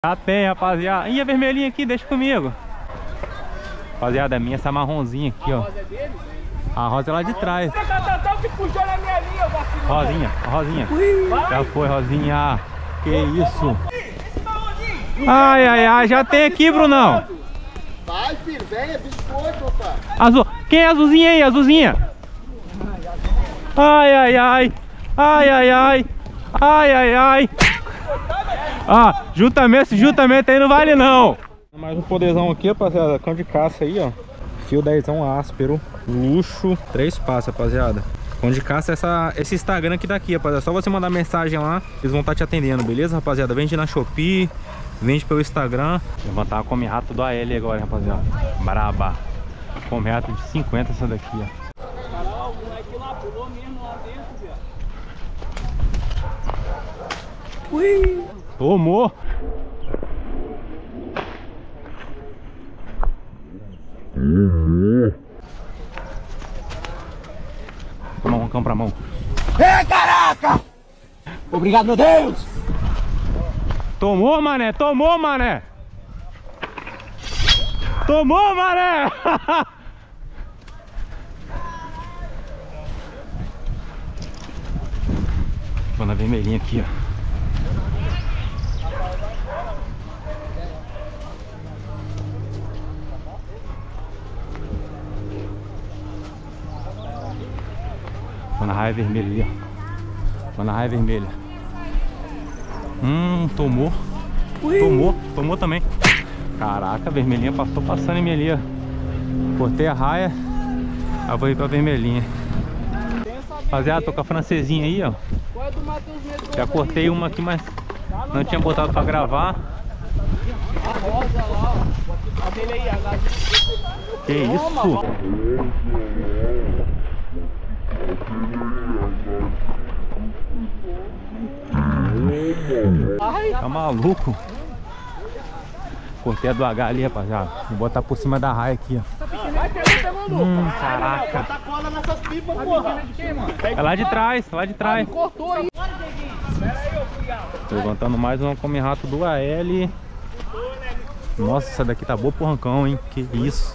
Já tem, rapaziada. Ih, a vermelhinha aqui, deixa comigo. Rapaziada, é minha essa marronzinha aqui, ó. A rosa é lá de trás. Rosinha, a rosinha. Já foi, rosinha. Que isso? Ai, ai, ai, já tem aqui, Brunão. Vai, filho, vem, é biscoito, rapaz. Azul. Quem é azulzinha aí, azulzinha? Ai, ai, ai. Ai, ai, ai. Ai, ai, ai. Ah, juntamente aí não vale não. Mais um poderzão aqui, rapaziada. Cão de caça aí, ó. Fio 10ão áspero. Luxo. 3 passos, rapaziada. Cão de caça é esse Instagram que tá aqui, rapaziada. É só você mandar mensagem lá, eles vão estar te atendendo, beleza, rapaziada? Vende na Shopee, vende pelo Instagram. Levantar uma come-rato do AL agora, rapaziada. Braba. Come-rato de 50 essa daqui, ó. Carol, o moleque lá pulou mesmo lá dentro, viado. Ui! Tomou! Toma um cão pra mão. É, caraca! Obrigado, meu Deus! Tomou, mané! Tomou, mané! Tomou, mané! Tô na vermelhinha aqui, ó. Tô na raia vermelha ali, ó. Tô na raia vermelha. Tomou. Tomou também. Caraca, a vermelhinha passou passando em mim ali, ó. Cortei a raia. Aí vou ir pra vermelhinha. Rapaziada, tô com a francesinha aí, ó. Já cortei uma aqui, mas não tinha botado pra gravar. A rosa lá, ó. A dele aí, a que isso? Tá maluco? Cortei a do H ali, rapaziada. Vou botar por cima da raia aqui, ó. Caraca. Bota cola nessas pipas, porra. É lá de trás, lá de trás. cortou aí. Tô levantando mais uma come-rato do AL. Nossa, essa daqui tá boa pro rancão, hein? Que isso.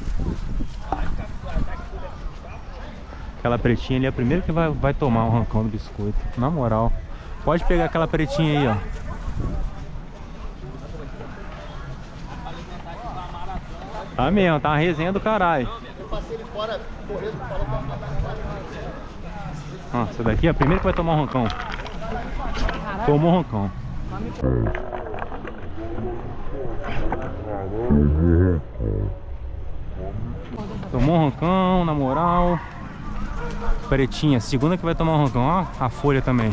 Aquela pretinha ali é a primeira que vai tomar um rancão do biscoito. Na moral. Pode pegar aquela pretinha aí, ó. Tá mesmo, tá uma resenha do caralho. Eu passei ele fora, correndo, falou pra matar. Ó, essa daqui é a primeira que vai tomar um rancão. Tomou um rancão. Tomou um rancão, na moral. Pretinha, segunda que vai tomar um rancão. Ó, a folha também.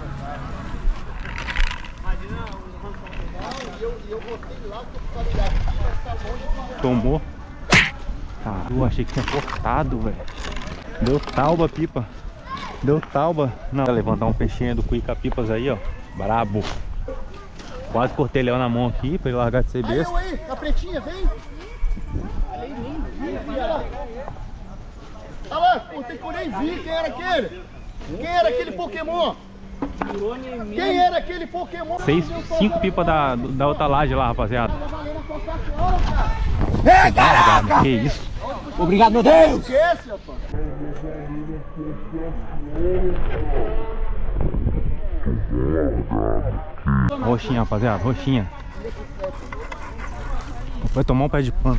Tomou. Ah, eu achei que tinha cortado, velho. Deu tauba, pipa. Deu tauba. Não, vou levantar um peixinho do Cuica Pipas aí, ó. Brabo. Quase cortei ele na mão aqui pra ele largar de ser besta. Aí, a pretinha, vem. Olha lá, cortei que eu nem vi. Quem era aquele? Quem era aquele Pokémon? Quem era aquele Pokémon? 5 pipas da outra laje lá, rapaziada. É, caraca! Que isso? Obrigado, meu Deus! Esquece, rapaz. Roxinha, rapaziada, roxinha. Vai tomar um pé de pano.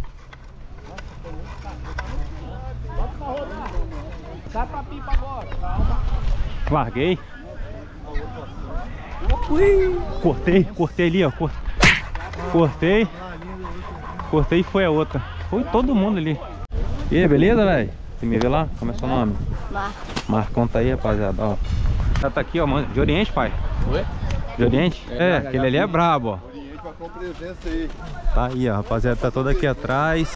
Sai pra pipa agora. Calma. Larguei. Cortei ali, ó. Cortei e foi a outra. Foi todo mundo ali. E aí, beleza, velho? Você me vê lá? Como é seu nome? Marcão tá aí, rapaziada, ó. Já tá aqui, ó, mano. De Oriente, pai? Oi? De Oriente? É, aquele ali é brabo, ó. Oriente marcou presença aí. Tá aí, ó, rapaziada, tá toda aqui atrás.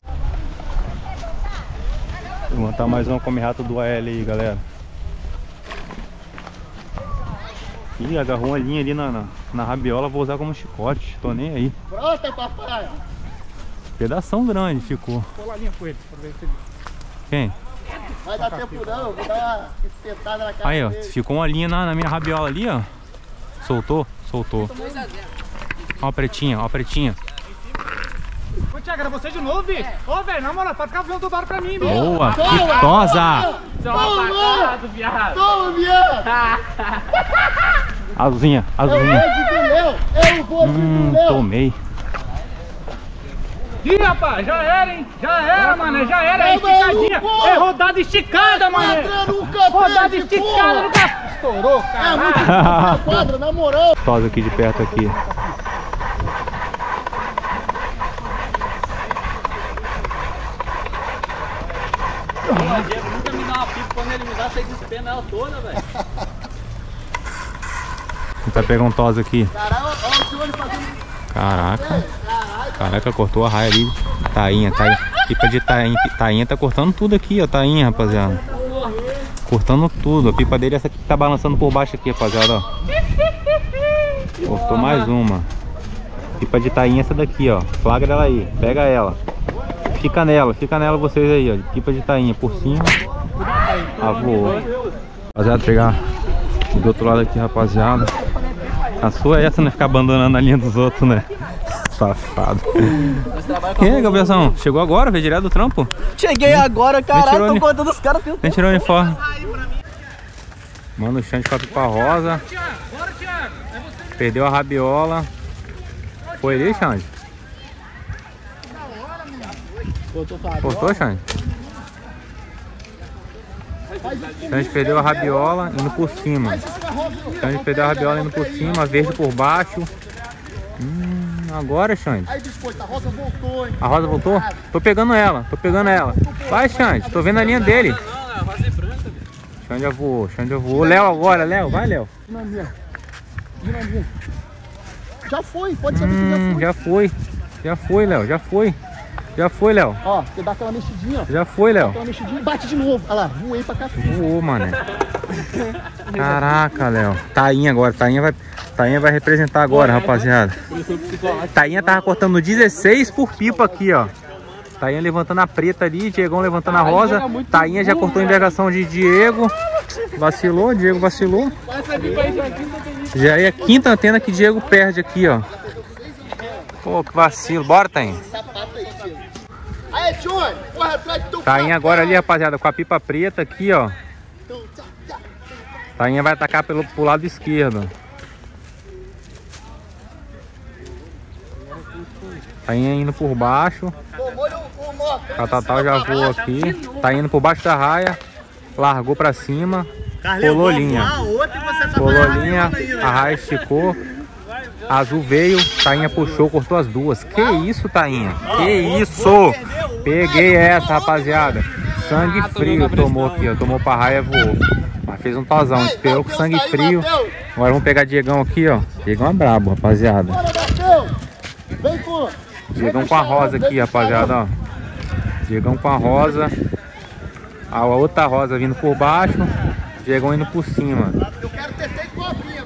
Vou montar mais uma come-rato do AL aí, galera. Ih, agarrou uma linha ali na rabiola, vou usar como chicote, tô nem aí. Pronta, papai. Pedação grande ficou. Coladinha com ele, pra ver se ele... Quem? Vai dar tempo não, eu vou dar uma espetada na cara Aí, ó, dele. ficou uma linha na minha rabiola ali, ó. Soltou? 2 a 0. Ó a pretinha, ó a pretinha. Ô, Thiago, era você de novo, Vi? Ô, velho, na moral, pode ficar vendo tubarão pra mim, velho. Boa, quitosa! Toma, viado. toma, viado! Azulzinha, É o azulzinha. Ed do Léo, é o gol do Léo. Tomei. Ih, rapaz, já era, hein? Já era, mano, já era. É, Esticadinha. maluco. É rodada esticada, mano. Quadra nunca Rodada perde, esticada, porra. nunca estourou, É cara. muito difícil na quadra, na moral. Quitosa aqui de perto aqui. O Diego nunca me dá uma pipa, quando ele me dá, você despena ela toda, velho. Vai pegar um tosa aqui. Caralho, olha o Johnny fazendo. Caraca. Caraca, cortou a raia ali. Tainha, tainha. Pipa de tainha. Tainha tá cortando tudo aqui, ó. Tainha, rapaziada. Cortando tudo. A pipa dele é essa aqui que tá balançando por baixo aqui, rapaziada, ó. Cortou mais uma. Pipa de tainha é essa daqui, ó. Flagra ela aí. Pega ela. Fica nela vocês aí, ó. Pipa de tainha por cima. Voou. Rapaziada, pegar do outro lado aqui, rapaziada. A sua é essa, né? Ficar abandonando a linha dos outros, né? Safado. E aí, Gabrielzão? Chegou agora? Veio direto do trampo? Cheguei agora, caralho, tô contando os caras. Nem tirou o uniforme. Manda o Xande com a pipa rosa. Perdeu a rabiola. Foi ali, Xande? Cortou, Xande? Xande perdeu a rabiola indo por cima. Xande perdeu a rabiola indo por cima, verde por baixo. Agora, Xande. Aí, biscoito, a Rosa voltou, hein? A Rosa voltou? Tô pegando ela, tô pegando ela. Vai, Xande, tô vendo a linha dele. Não, a rosa é branca, velho. Xande já voou, Xande já voou. Léo agora, Léo, vai, Léo. Já foi, pode saber que já foi. Já foi, Léo, já foi. Já foi, Léo. Ó, você dá aquela mexidinha, ó. Já foi, Léo. Aquela mexidinha e bate de novo. Olha lá, voei pra cá. Voou, mano. Caraca, Léo. Tainha agora, Tainha vai representar agora, rapaziada. Tainha tava cortando 16 por pipa aqui, ó. Tainha levantando a preta ali, Diegão levantando a rosa. Tainha já cortou a envergação de Diego. Vacilou, Diego vacilou. Já é a quinta antena que Diego perde aqui, ó. Pô, que vacilo. Bora, Tainha. Sapato aí, tio. Aí, Johnny, corre atrás do teu Tainha agora ali, rapaziada, com a pipa preta aqui, ó. Tainha vai atacar pro lado esquerdo. Tainha indo por baixo. A Tatal já voou aqui. Tá indo por baixo da raia. Largou pra cima. Colou linha. Colou linha. A raia esticou. Azul veio. Tainha puxou, cortou as duas. Que isso, Tainha? Que isso? Peguei essa, rapaziada. Sangue frio tomou aqui, ó. Tomou pra raia, voou. Mas fez um tozão. Esperou com sangue frio. Agora vamos pegar Diegão aqui, ó. Diegão é brabo, rapaziada. Vem com... Diegão com a rosa aqui, rapaziada, ó. Diegão com a rosa. A outra rosa vindo por baixo. Diegão indo por cima. Eu quero ter feito copinha.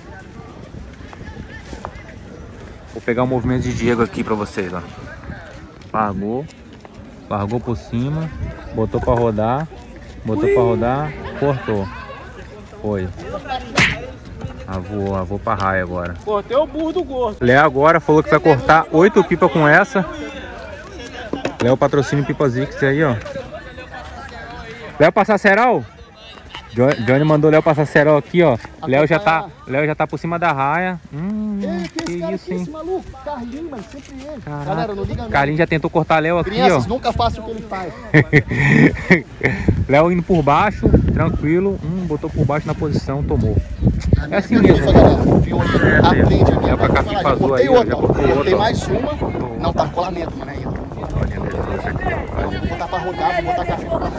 Vou pegar o movimento de Diego aqui pra vocês, ó. Largou. Largou por cima. Botou pra rodar. Botou pra rodar. Cortou. Foi. Voou pra raia agora. Cortei o burro do gordo. Léo agora falou que vai cortar 8 pipas com essa. Léo patrocina Pipa Zix aí, ó. Léo passar cerol? Johnny mandou Léo passar cerol aqui, ó. Léo já tá por cima da raia. Que isso, hein? Esse maluco, Carlinhos, mas sempre ele. Caraca. Galera, não liga não. Carlinhos já tentou cortar Léo aqui, Crianças, ó. nunca façam o que ele faz. Léo indo por baixo, tranquilo. Botou por baixo na posição, tomou. É assim mesmo. Viu aí? Aprende aqui. Léo com a capipa azul aí, ó. Já cortou Botei outra, ó. mais uma. Não tá colamento, mano, ainda. Vou botar pra rodar, vou botar a capipa pra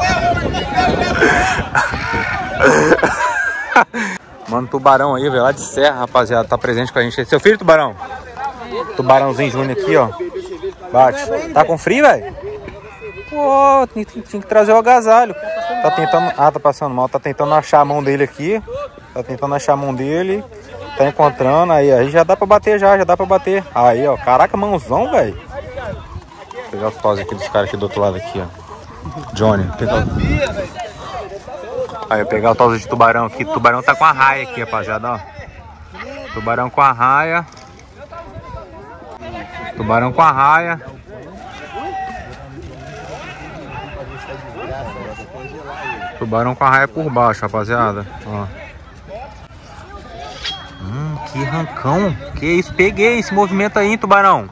Mano, Tubarão aí, velho, lá de Serra, rapaziada, tá presente com a gente. Seu filho, Tubarão? Tubarãozinho Júnior aqui, ó. Bate. Tá com frio, velho? Pô, tinha que trazer o agasalho. Tá tentando... Ah, tá passando mal. Tá tentando achar a mão dele aqui. Tá tentando achar a mão dele. Tá encontrando. Aí já dá pra bater já dá pra bater. Aí, ó. Caraca, mãozão, velho. Vou pegar os tos aqui dos caras aqui do outro lado aqui, ó. Johnny. Aí, eu pegar o tos de tubarão aqui. Tubarão tá com a raia aqui, rapaziada, ó. Tubarão com a raia. Tubarão com a raia. Tubarão com a raia por baixo, rapaziada. Ó. Que rancão. Que isso? Peguei esse movimento aí, hein, tubarão.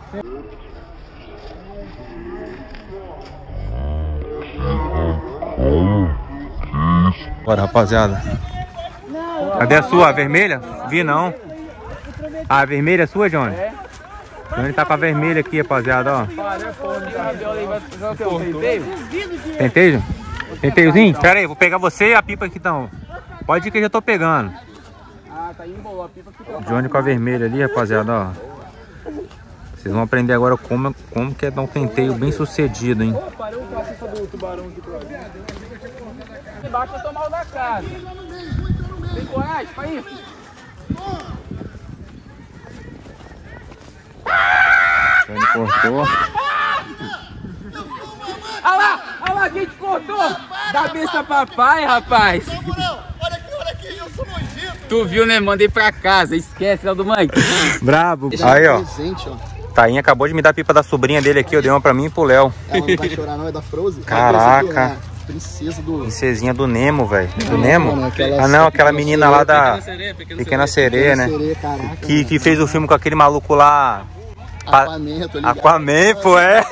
Bora, rapaziada. Cadê a sua? A vermelha? Vi não. A vermelha é sua, Johnny? Johnny tá com a vermelha aqui, rapaziada, ó. Tenteio? Tenteiozinho? Pera aí, vou pegar você e a pipa aqui, então. Pode ir que eu já tô pegando. Ah, tá indo boa, a pipa aqui. Johnny com a vermelha ali, rapaziada, ó. Vocês vão aprender agora como que é dar um tenteio bem sucedido, hein? Parei o caçista do tubarão aqui pra mim. Embaixo eu tô mal da casa. Tem coragem pra isso? Johnny cortou. Olha lá, quem te cortou? Dá besta papai, rapaz. Olha aqui, eu sou nojento. Tu viu, né? Mandei pra casa, esquece, Léo do mãe. Brabo. Aí, ó. Presente, ó. Tainha acabou de me dar a pipa da sobrinha dele aqui, eu dei uma pra mim e pro Léo. Ela não vai chorar não, é da Frozen. Caraca. Princesa do... Princesinha do Nemo, velho. Do Nemo? Mano, aquela- Ah não, aquela Pequena menina Sereia, lá da Pequena Sereia, né? Sereia, caraca, Que fez o filme com aquele maluco lá. Aquaman, tô ligado. Aquaman, pô, é.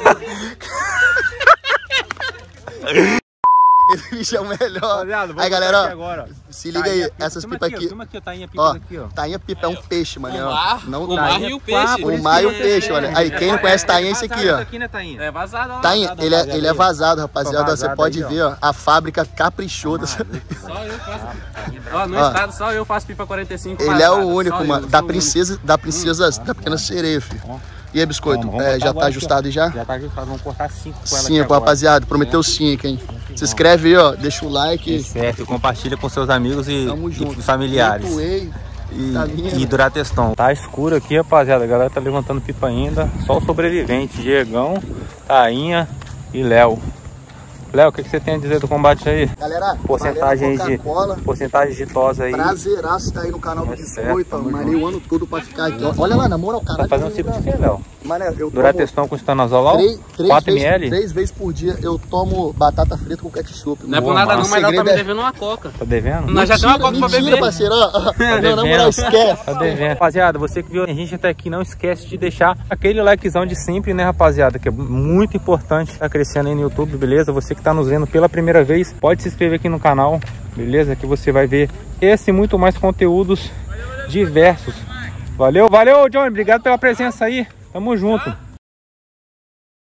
Esse bicho é o melhor. Aí, galera, ó, se liga aí, essas pipas aqui. Ó, tainha pipa é um peixe, mano. Não, O mar e o peixe. O mar e o peixe, olha. Aí, quem não conhece tainha é esse aqui, ó. É vazado, ó. Tainha, ele é vazado, rapaziada. Ó, você Vazado pode aí, ver, ó, a fábrica caprichou dessa... Só eu faço. Ó, no Ó. estado, só eu faço pipa 45. Ele é o vazada, único, só eu, mano. sou Da o princesa da Pequena Sereia, filho. E aí, biscoito, já tá ajustado aí já? Já tá ajustado, vamos cortar 5 com ela. 5, rapaziada. Prometeu 5, hein? Se inscreve aí, ó. Deixa o like. Certo, compartilha com seus amigos Tamo junto. e familiares. Whey, vitamina. E Durateston. Tá escuro aqui, rapaziada. A galera tá levantando pipa ainda. Só o sobrevivente, Diegão, Tainha e Léo. Léo, o que você tem a dizer do combate aí? Galera, Porcentagem valeu, Coca-Cola. de tosa aí. Prazeraço tá aí no canal do Biscoito, tamo Marei o ano todo pra ficar aqui. Olha lá, na moral, Tá caralho. fazendo tipo de que, Léo? Mano, eu tomo Durateston com estanozolol? 4 ml? 3 vezes por dia eu tomo batata frita com ketchup. Não é por Boa, nada mano. não, mas ela tá me Segredo é- devendo uma coca. Tá devendo? Nós já temos uma coca pra Mentira, beber. parceiro. Ó. Não, na devendo. moral, esquece. Tá devendo. Rapaziada, você que viu a gente até aqui, não esquece de deixar aquele likezão de sempre, né, rapaziada? Que é muito importante. Tá crescendo aí no YouTube, beleza? Você que tá nos vendo pela primeira vez, pode se inscrever aqui no canal, beleza? Que você vai ver esse e muito mais conteúdos diversos. Valeu, Johnny. Obrigado pela presença aí. Tamo junto.